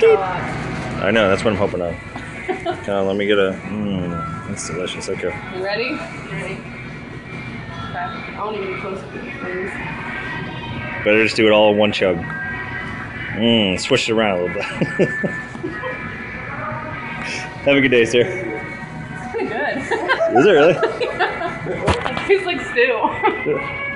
I know, that's what I'm hoping on. Come on, let me get a. That's delicious. Okay. You ready? You ready? Okay. I want to get close to it, please. Better just do it all in one chug. Switch it around a little bit. Have a good day, sir. It's pretty good. Is it really? It tastes like stew.